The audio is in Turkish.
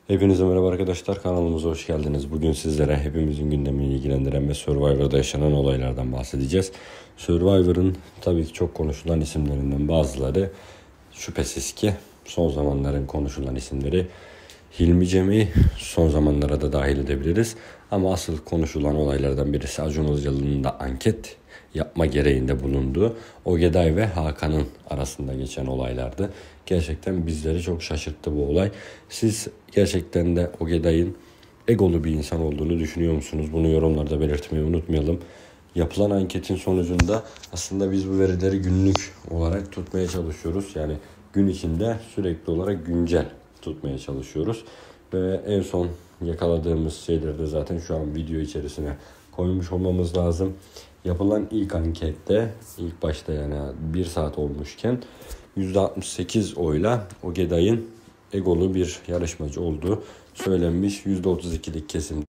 Hepinize merhaba arkadaşlar, kanalımıza hoş geldiniz. Bugün sizlere hepimizin gündemini ilgilendiren ve Survivor'da yaşanan olaylardan bahsedeceğiz. Survivor'ın tabii ki çok konuşulan isimlerinden bazıları şüphesiz ki son zamanların konuşulan isimleri. Hilmi Cem'i son zamanlara da dahil edebiliriz. Ama asıl konuşulan olaylardan birisi Acun Ilıcalı'nın da anket yapma gereğinde bulunduğu Ogeday ve Hakan'ın arasında geçen olaylardı. Gerçekten bizleri çok şaşırttı bu olay. Siz gerçekten de Ogeday'ın egolu bir insan olduğunu düşünüyor musunuz? Bunu yorumlarda belirtmeyi unutmayalım. Yapılan anketin sonucunda aslında biz bu verileri günlük olarak tutmaya çalışıyoruz. Yani gün içinde sürekli olarak güncel tutmaya çalışıyoruz. Ve en son yakaladığımız şeyleri de zaten şu an video içerisine koymuş olmamız lazım. Yapılan ilk ankette ilk başta yani 1 saat olmuşken %68 oyla Ogeday'ın egolu bir yarışmacı olduğu söylenmiş. %32'lik kesim